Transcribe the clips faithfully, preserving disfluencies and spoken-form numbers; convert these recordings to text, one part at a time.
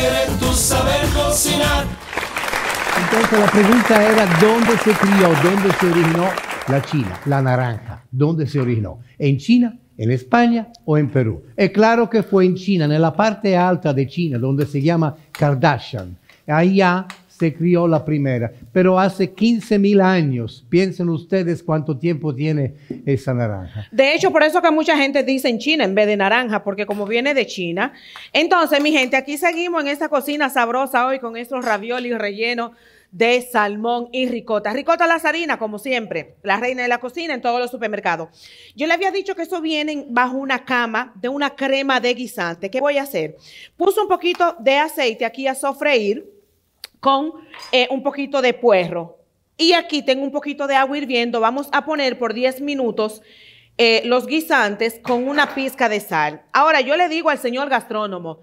quieren tú saber cocinar. Entonces la pregunta era dónde se crió, dónde se originó la China, la naranja. ¿Dónde se originó? ¿En China, en España o en Perú? Es claro que fue en China, en la parte alta de China, donde se llama Kardashian. Allá se crió la primera, pero hace quince mil años. Piensen ustedes cuánto tiempo tiene esa naranja. De hecho, por eso que mucha gente dice en China en vez de naranja, porque como viene de China. Entonces, mi gente, aquí seguimos en esta cocina sabrosa hoy con estos raviolis rellenos de salmón y ricota. Ricota lazarina, como siempre, la reina de la cocina en todos los supermercados. Yo le había dicho que eso viene bajo una cama de una crema de guisante. ¿Qué voy a hacer? Puse un poquito de aceite aquí a sofreír con eh, un poquito de puerro. Y aquí tengo un poquito de agua hirviendo. Vamos a poner por diez minutos eh, los guisantes con una pizca de sal. Ahora, yo le digo al señor gastrónomo,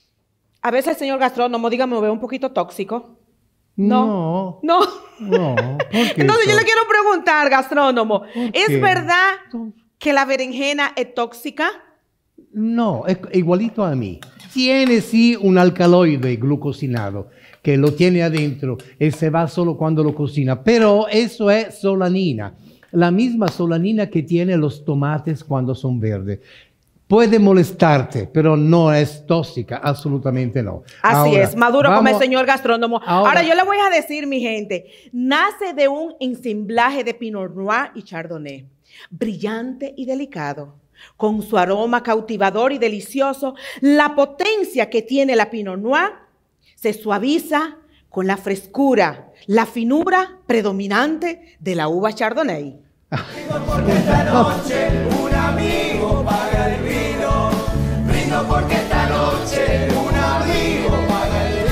a veces el señor gastrónomo, dígame, ¿me ve un poquito tóxico? No. No. No. ¿Por qué Entonces yo le quiero preguntar, gastrónomo, ¿es qué? verdad que la berenjena es tóxica? No, es igualito a mí. Tiene sí un alcaloide glucosinado que lo tiene adentro y se va solo cuando lo cocina, pero eso es solanina, la misma solanina que tienen los tomates cuando son verdes. Puede molestarte, pero no es tóxica, absolutamente no. Así Ahora, es, maduro vamos, como el señor gastrónomo. Ahora, ahora yo le voy a decir, mi gente, nace de un ensamblaje de Pinot Noir y Chardonnay, brillante y delicado. Con su aroma cautivador y delicioso, la potencia que tiene la Pinot Noir se suaviza con la frescura, la finura predominante de la uva Chardonnay. Brindo porque esta noche un amigo paga el vino. Brindo porque esta noche un amigo paga el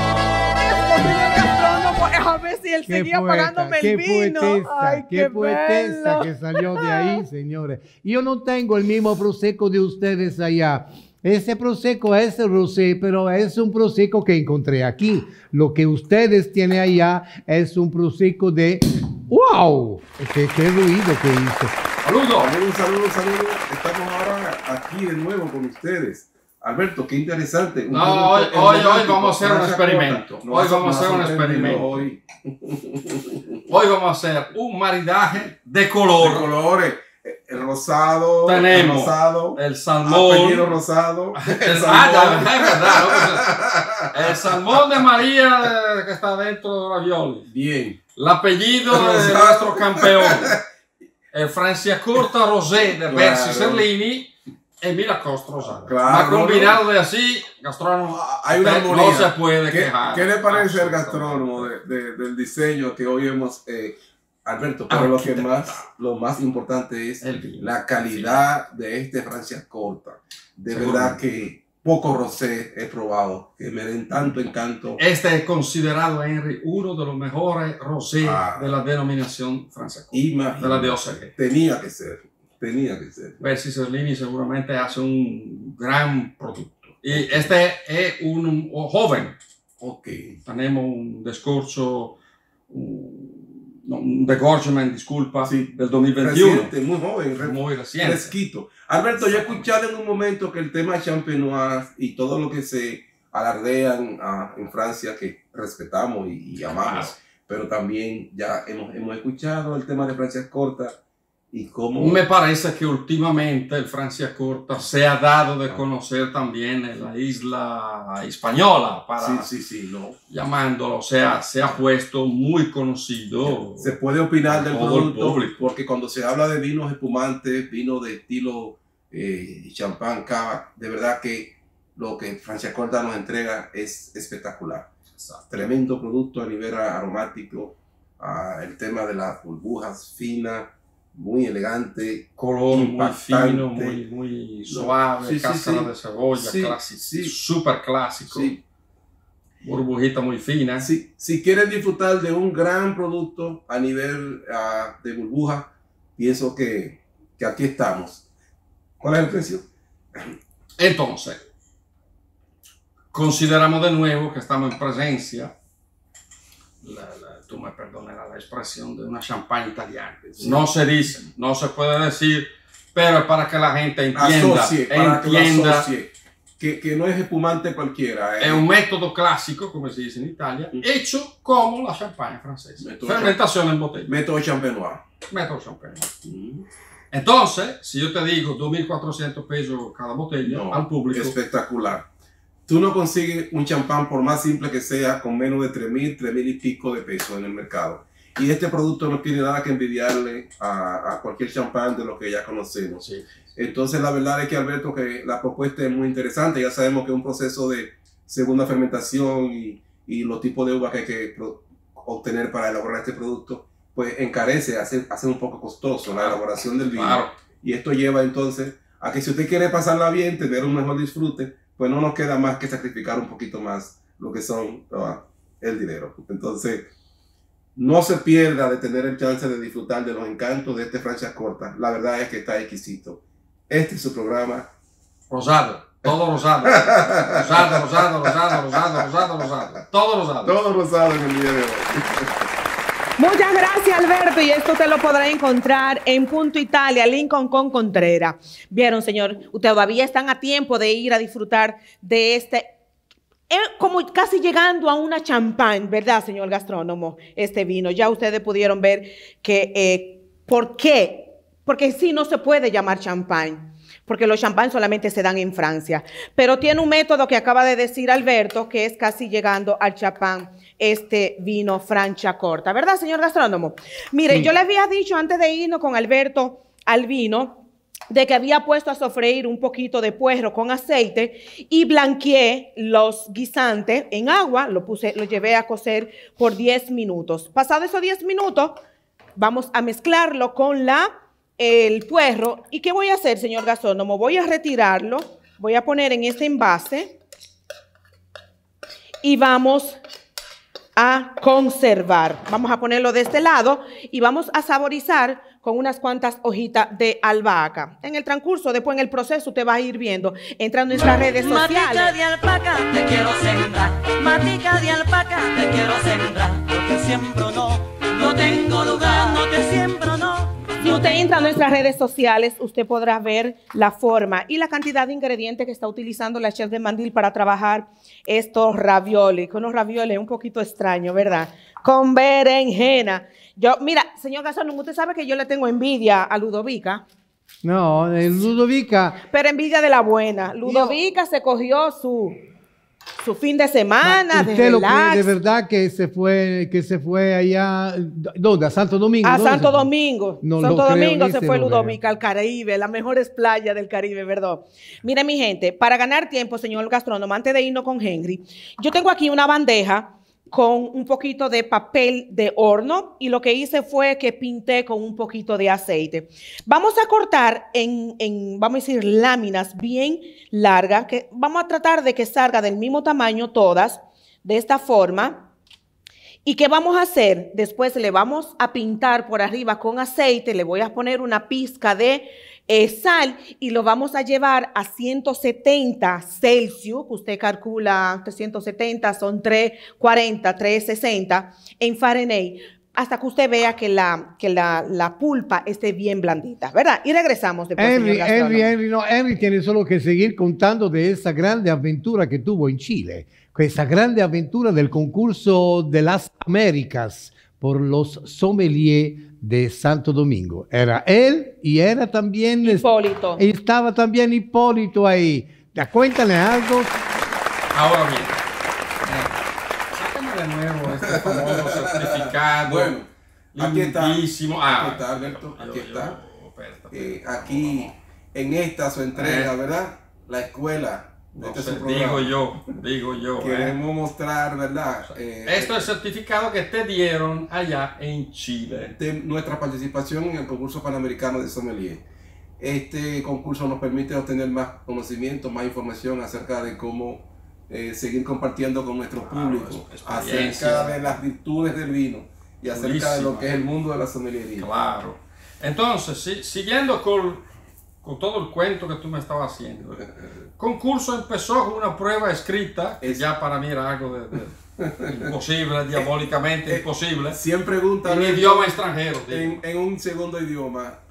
vino. A ver si él Qué seguía poeta, pagándome qué el vino. poetesa, Ay, qué, qué poetesa bello. que salió de ahí, señores. Yo no tengo el mismo prosecco de ustedes allá. Ese prosecco es el rosé, pero es un prosecco que encontré aquí. Lo que ustedes tienen allá es un prosecco de... ¡Wow! ¡Qué, qué ruido que hizo! Saludos, saludos, saludos, saludos. Estamos ahora aquí de nuevo con ustedes. Alberto, qué interesante. Un No, hoy, producto hoy, hoy emblemático, vamos a hacer un Francia experimento. Corta. Hoy Nos vamos a hacer un ha sorprendido experimento. Hoy. Hoy vamos a hacer un maridaje de De color. colores. El rosado, Tenemos el rosado, el salmón. apellido rosado, el El, salmón. ah, ya, es verdad, ¿no? El salmón de María de- que está dentro de ravioli. Bien. El apellido de Rosado. nuestro campeón. El Franciacorta Rosé de Claro. Bersi Serlini. Y mira Costa Rosada. Claro, Más ¿no? combinado de así, gastrónomo. Hay una no armonía. se puede ¿Qué, quejar. ¿Qué le parece al Absolutamente. gastrónomo de, de- del diseño que hoy hemos, eh, Alberto? Pero lo que más, lo más importante es El vino. la calidad de este Francia Corta. De Seguro. verdad que poco rosé he probado, que me den tanto encanto. Este es considerado, Henry, uno de los mejores rosés Ah. de la denominación francesa. De Imagínate. la D O C G. Tenía que ser, tenía que ser. Bersi Serlini seguramente hace un gran producto. Y este es un, un joven. Ok. Tenemos un discurso, un, no, un degorgement, disculpa, Sí. del dos mil veintiuno. Reciente, muy joven, re- Muy reciente. fresquito. Alberto, yo he escuchado en un momento que el tema champenois y todo lo que se alardean ah, en Francia, que respetamos y, y amamos, Claro. pero también ya hemos, hemos escuchado el tema de Francia Corta y cómo... Me parece que últimamente el Francia Corta se ha dado de conocer también en la isla española, para Sí, sí, sí, no. llamándolo, o sea, se ha puesto muy conocido. Se puede opinar del Todo el producto, público. porque cuando se habla de vinos espumantes, vinos de estilo eh, champán, cava, de verdad que lo que Francia Corta nos entrega es espectacular. Tremendo producto a nivel aromático, ah, el tema de las burbujas finas, muy elegante, Color muy impactante. fino, muy, muy suave, Sí, sí, cáscara sí. de cebolla, Sí, clásico, sí. súper clásico, Sí, burbujita muy fina. si, si quieren disfrutar de un gran producto a nivel ah, de burbuja, pienso que, que aquí estamos. ¿Cuál es el precio? Entonces, consideramos de nuevo que estamos en presencia, la, la, tú me perdonarás la expresión, de una champagne italiana. Sí. No se dice, no se puede decir, pero es para que la gente entienda, Asocie, para que lo entienda asocie. que, que no es espumante cualquiera. È un metodo classico, come si dice in Italia, mm. hecho como la champagne francesa. Método Fermentación en botella. Método champenois. Método champenois. Mm. Entonces, si yo te digo dos mil cuatrocientos pesos cada botella no, al público. Espectacular. Tú no consigues un champán, por más simple que sea, con menos de tres mil, tres mil y pico de pesos en el mercado. Y este producto no tiene nada que envidiarle a, a cualquier champán de lo que ya conocemos. Sí. Entonces, la verdad es que, Alberto, que la propuesta es muy interesante. Ya sabemos que es un proceso de segunda fermentación y, y los tipos de uvas que hay que obtener para elaborar este producto, pues encarece, hace, hace un poco costoso la elaboración del vino. Claro. Y esto lleva entonces a que si usted quiere pasarla bien, tener un mejor disfrute, pues no nos queda más que sacrificar un poquito más lo que son uh, el dinero. Entonces, no se pierda de tener el chance de disfrutar de los encantos de este Franciacorta. La verdad es que está exquisito. Este es su programa. Rosado. Todo rosado. Rosado, rosado, rosado, rosado, rosado, rosado. Todo rosado. Todo rosado en el día de hoy. Muchas gracias, Alberto, y esto te lo podrá encontrar en Punto Italia, Lincoln con Contreras. Vieron, señor, ustedes todavía están a tiempo de ir a disfrutar de este, eh, como casi llegando a una champán, ¿verdad, señor gastrónomo? Este vino, ya ustedes pudieron ver que, eh, ¿por qué? Porque sí no se puede llamar champán, porque los champán solamente se dan en Francia, pero tiene un método que acaba de decir Alberto, que es casi llegando al champán, este vino Franciacorta, ¿verdad, señor gastrónomo? Mire, sí. Yo le había dicho antes de irnos con Alberto al vino, de que había puesto a sofreír un poquito de puerro con aceite y blanqueé los guisantes en agua, lo puse, lo llevé a cocer por diez minutos. Pasado esos diez minutos, vamos a mezclarlo con la, el puerro. ¿Y qué voy a hacer, señor gastrónomo? Voy a retirarlo, voy a poner en este envase y vamos a conservar. Vamos a ponerlo de este lado y vamos a saborizar con unas cuantas hojitas de albahaca. En el transcurso, después en el proceso, usted va a ir viendo, entrando en nuestras redes sociales. Matica de alpaca, te quiero sembrar. Matica de alpaca, te quiero sembrar. No te siembro, no, no tengo lugar, no te siembro, no. Si usted entra a nuestras redes sociales, usted podrá ver la forma y la cantidad de ingredientes que está utilizando la chef de Mandil para trabajar estos raviolis. Con unos raviolis un poquito extraño, ¿verdad? Con berenjena. Yo, mira, señor gastrónomo, usted sabe que yo le tengo envidia a Ludovica. No, el Ludovica. Pero envidia de la buena. Ludovica yo, se cogió su... su fin de semana, ¿usted de lo relax. cree de verdad que se fue, que se fue allá, ¿dónde? ¿A Santo Domingo? A Santo Domingo. No Santo lo Domingo creo, se fue lo Ludovica, al Caribe, las mejores playas del Caribe, ¿verdad? Mire, mi gente, para ganar tiempo, señor gastrónomo, antes de irnos con Henry, yo tengo aquí una bandeja con un poquito de papel de horno y lo que hice fue que pinté con un poquito de aceite. Vamos a cortar en, en vamos a decir, láminas bien largas, que vamos a tratar de que salga del mismo tamaño todas, de esta forma. ¿Y qué vamos a hacer? Después le vamos a pintar por arriba con aceite, le voy a poner una pizca de eh, sal y lo vamos a llevar a ciento setenta Celsius, que usted calcula ciento setenta, son trescientos cuarenta, trescientos sesenta en Fahrenheit, hasta que usted vea que la, que la, la pulpa esté bien blandita, ¿verdad? Y regresamos después, Henry, señor Henry, Henry, no, Henry tiene solo que seguir contando de esa grande aventura que tuvo en Chile, esa grande aventura del concurso de las Américas por los sommeliers de Santo Domingo. Era él y era también... Hipólito. Y estaba también Hipólito ahí. Ya, cuéntale algo. Ahora bien, sácame de nuevo este famoso certificado. Bueno, aquí está. Lindísimo. Ah, aquí está, Alberto. Aquí yo, está. Yo, espérate, Eh, espérate. aquí, en esta su entrega, ¿verdad? La escuela. No Este es sé, su programa. digo yo, digo yo. eh. Queremos mostrar, ¿verdad? Eh, Esto es el certificado que te dieron allá en Chile. de nuestra participación en el concurso panamericano de sommelier. Este concurso nos permite obtener más conocimiento, más información acerca de cómo eh, seguir compartiendo con nuestro público Claro, acerca de las virtudes del vino y acerca Purísima. de lo que es el mundo de la sommeliería. Claro. Entonces, si, siguiendo con, con todo el cuento que tú me estabas haciendo, el concurso empezó con una prueba escrita, que Es- ya para mí era algo de, de imposible, diabólicamente Eh, imposible, cien preguntas en Alberto, idioma extranjero. digo. en, en un segundo idioma.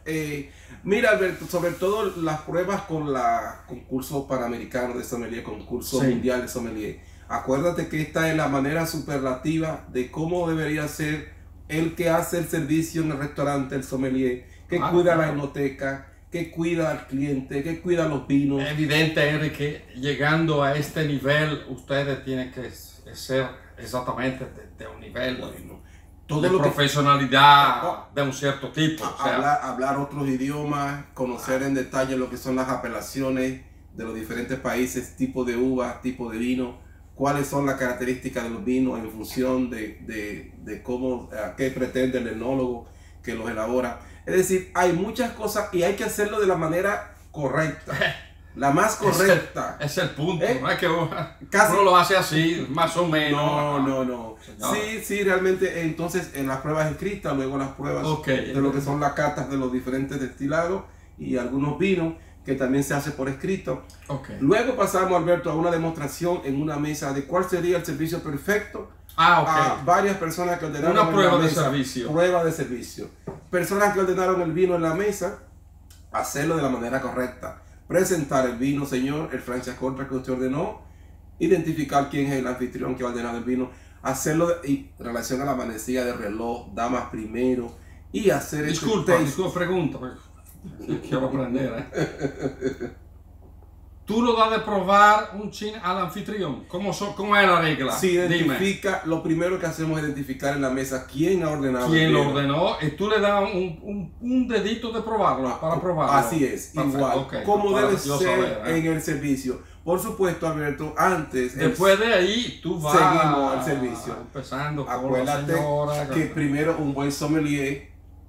Eh, mira, Alberto, sobre todo las pruebas con la concurso panamericano de sommelier, concurso Sí. mundial de sommelier. Acuérdate que esta es la manera superlativa de cómo debería ser el que hace el servicio en el restaurante, el sommelier, que Ah, cuida la claro. enoteca, que cuida al cliente, que cuida los vinos. Evidente, Henry, que llegando a este nivel, ustedes tienen que ser exactamente de, de un nivel Bueno, todo de lo que profesionalidad de un cierto tipo. A- O sea, hablar, hablar otros idiomas, conocer en detalle lo que son las apelaciones de los diferentes países, tipo de uva, tipo de vino, cuáles son las características de los vinos en función de, de, de cómo, a qué pretende el enólogo que los elabora. Es decir, hay muchas cosas y hay que hacerlo de la manera correcta, la más correcta. es el punto, ¿Eh? no es que uno, Casi- uno lo hace así, más o menos. No, no, no. Señor. Sí, sí, realmente, entonces en las pruebas escritas, luego las pruebas Ok. de lo que son las catas de los diferentes destilados y algunos vinos que también se hace por escrito. Ok. Luego pasamos, Alberto, a una demostración en una mesa de cuál sería el servicio perfecto Ah, a ok. varias personas que ordenaron Una en prueba la de mesa. servicio. Prueba de servicio. Personas que ordenaron el vino en la mesa, hacerlo de la manera correcta. Presentar el vino, señor, el Franciacorta que usted ordenó, identificar quién es el anfitrión que ha ordenado el vino, hacerlo de- y en relación a la manecilla de reloj, damas primero, y hacer este Disculpa, taste. disculpa, pregunta. porque Quiero aprender, ¿eh? Tú lo das de probar un chin al anfitrión. ¿Cómo, so- cómo es la regla? Si Dime. identifica, lo primero que hacemos es identificar en la mesa quién ha ordenado ¿Quién el lo vino. ordenó? Y tú le das un, un, un dedito de probarlo, para probarlo. Así es, Perfecto, igual, ok, como para debe yo ser saber, ¿eh? en el servicio. Por supuesto, Alberto, antes, el- Después de ahí, tú vas Seguimos el servicio. empezando con acuérdate la señora. que primero un buen sommelier,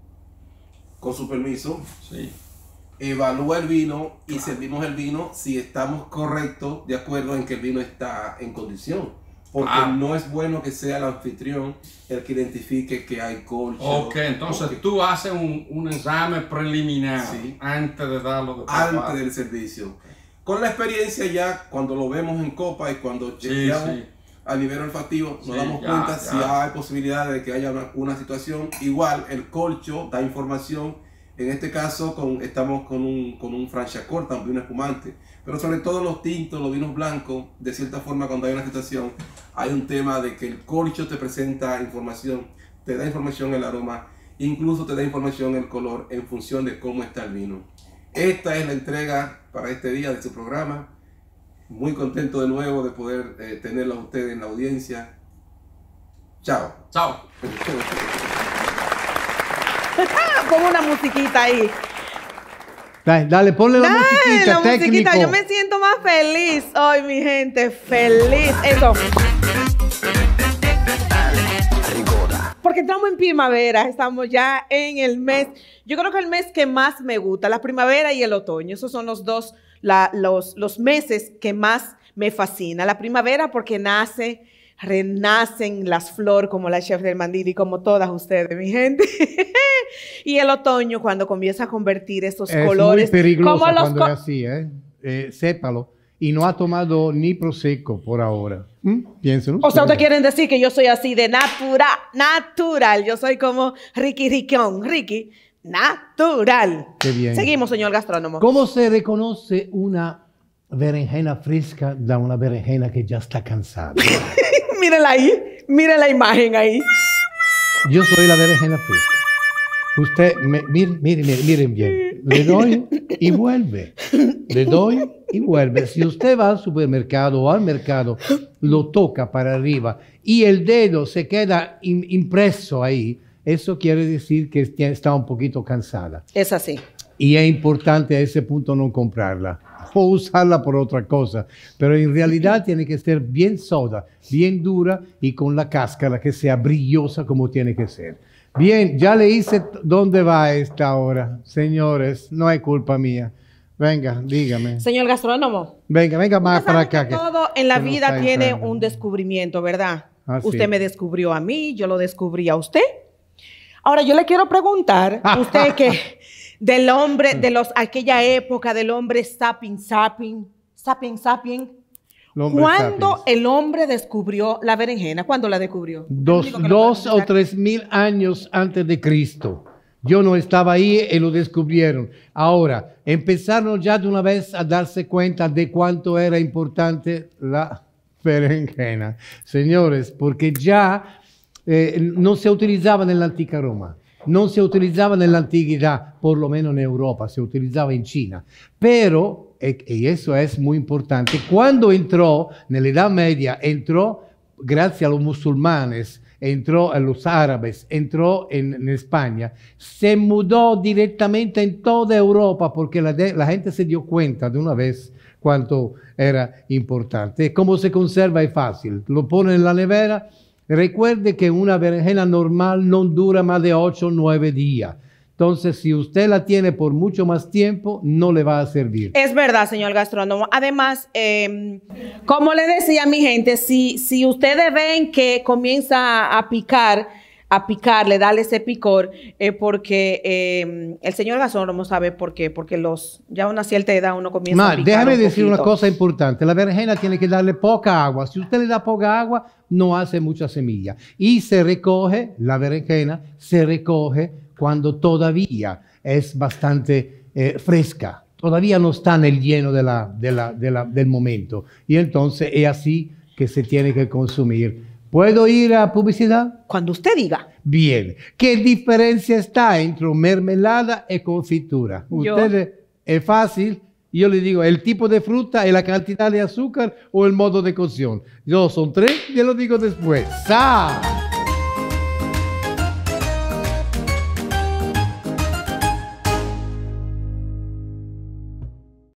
con su permiso, Sí. evalúa el vino y servimos el vino si estamos correctos, de acuerdo en que el vino está en condición. Porque Ah. no es bueno que sea el anfitrión el que identifique que hay colcho. Ok, entonces o que- tú haces un, un examen preliminar Sí. antes de darlo de probar. antes del servicio. Con la experiencia ya, cuando lo vemos en copa y cuando Sí, chequeamos sí. a nivel olfativo, nos Sí, damos ya, cuenta ya. si hay posibilidad de que haya una, una situación. Igual, el colcho da información. En este caso, con, estamos con un, con un Franciacorta, un vino espumante. Pero sobre todo los tintos, los vinos blancos, de cierta forma, cuando hay una situación, hay un tema de que el colcho te presenta información, te da información el aroma, incluso te da información el color en función de cómo está el vino. Esta es la entrega para este día de su programa. Muy contento de nuevo de poder eh, tenerlos a ustedes en la audiencia. Chao. Chao. Pongo una musiquita ahí. Dale, dale, ponle la Dale, musiquita, la musiquita. técnico. Yo me siento más feliz hoy, mi gente. Feliz. Eso. Porque estamos en primavera, estamos ya en el mes, yo creo que el mes que más me gusta, la primavera y el otoño, esos son los dos, la- los, los meses que más me fascina. La primavera porque nace, renacen las flores como la chef del Mandili, como todas ustedes, mi gente. Y el otoño cuando comienza a convertir esos Es colores. muy peligroso como los cuando co- es así, ¿eh? Eh, Sépalo. Y no ha tomado ni prosecco por ahora. ¿Mm? Piensen O sea, ustedes. ustedes quieren decir que yo soy así de natural, natural. Yo soy como Ricky Riquión, Ricky, natural. Qué bien. Seguimos, señor gastrónomo. ¿Cómo se reconoce una berenjena fresca de una berenjena que ya está cansada? Mírenla ahí, miren la imagen ahí. Yo soy la berenjena fresca. Usted, me, mire, mire, mire, miren bien. Le doy y vuelve. Le doy y vuelve. Si usted va al supermercado o al mercado, lo toca para arriba y el dedo se queda im- impreso ahí, eso quiere decir que est- está un poquito cansada. Es así. Y es importante a ese punto no comprarla o usarla por otra cosa. Pero en realidad tiene que ser bien soda, bien dura y con la cáscara que sea brillosa como tiene que ser. Bien, ya le hice t- dónde va a esta hora. Señores, no es culpa mía. Venga, dígame. Señor gastrónomo. Venga, venga más Usted para sabe acá. que que todo en la se nos vida está tiene entrando. un descubrimiento, ¿verdad? Ah, sí. Usted me descubrió a mí, yo lo descubrí a usted. Ahora yo le quiero preguntar, usted que del hombre, de los aquella época del hombre sapien, sapien, sapien, sapien, El hombre ¿cuándo sapiens. el hombre descubrió la berenjena? ¿Cuándo la descubrió? Dos, El único que lo dos puede o explicar. tres mil años antes de Cristo. Yo no estaba ahí y lo descubrieron. Ahora, empezaron ya de una vez a darse cuenta de cuánto era importante la berenjena. Señores, porque ya eh, no se utilizaba en la antigua Roma. No se utilizaba en la antigüedad, por lo menos en Europa, se utilizaba en China. Pero, y eso es muy importante, cuando entró en la Edad Media, entró gracias a los musulmanes, entró a los árabes, entró en, en España, se mudó directamente en toda Europa porque la, de, la gente se dio cuenta de una vez cuánto era importante. ¿Cómo se conserva? Es fácil, lo pone en la nevera. Recuerde que una berenjena normal no dura más de ocho o nueve días. Entonces, si usted la tiene por mucho más tiempo, no le va a servir. Es verdad, señor gastrónomo. Además, eh, como le decía a mi gente, si, si ustedes ven que comienza a picar, a picarle, darle ese picor, eh, porque eh, el señor gastrónomo sabe por qué, porque los, ya a una cierta edad uno comienza Ma, a picar déjame un decir poquito. una cosa importante. La berenjena tiene que darle poca agua. Si usted le da poca agua, no hace mucha semilla. Y se recoge, la berenjena se recoge cuando todavía es bastante eh, fresca. Todavía no está en el lleno de la, de la, de la, del momento. Y entonces es así que se tiene que consumir. ¿Puedo ir a publicidad? Cuando usted diga. Bien. ¿Qué diferencia está entre mermelada y confitura? Yo. Ustedes, es fácil. Yo le digo, el tipo de fruta, y la cantidad de azúcar o el modo de cocción. Yo son tres, yo lo digo después. ¡Sa!